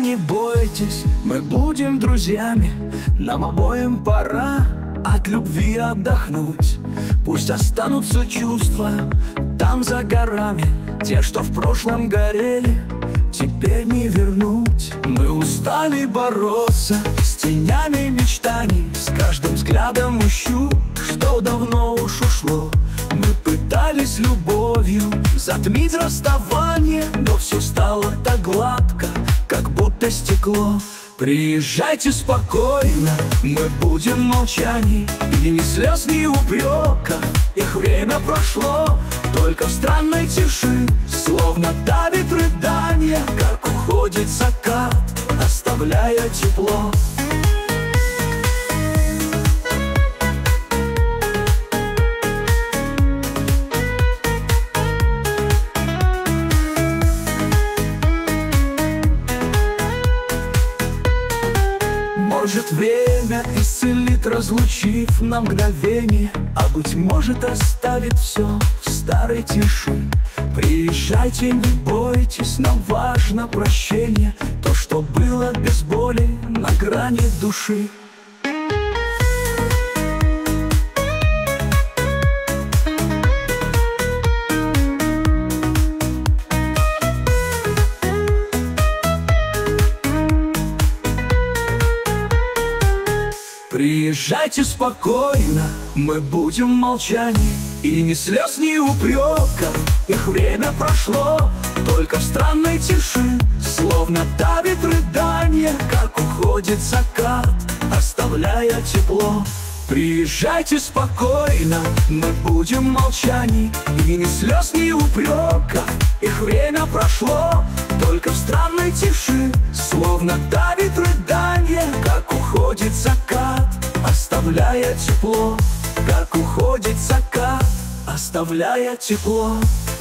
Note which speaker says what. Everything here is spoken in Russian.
Speaker 1: не бойтесь, мы будем друзьями. Нам обоим пора от любви отдохнуть. Пусть останутся чувства там за горами, те, что в прошлом горели, теперь не вернуть. Мы устали бороться с тенями мечтаний, с каждым взглядом ищу, что давно уж ушло. Мы пытались любовью затмить расставание, но все стало так гладко, как будто стекло. Приезжайте спокойно, мы будем в молчании, и ни слез, ни упрека, их время прошло. Только в странной тиши, словно давит рыдание, как уходит закат, оставляя тепло. Может, время исцелит, разлучив на мгновение, а быть может, оставит все в старой тиши. Приезжайте, не бойтесь, нам важно прощение, то, что было без боли на грани души. Приезжайте спокойно, мы будем в молчании, и ни слез, ни упрека, их время прошло. Только в странной тиши, словно давит рыдание, как уходит закат, оставляя тепло. Приезжайте спокойно, мы будем в молчании, и ни слез, ни упрека, их время прошло. Только в странной тиши, словно давит рыдание, как уходит закат, оставляя тепло. Как уходит закат, оставляя тепло.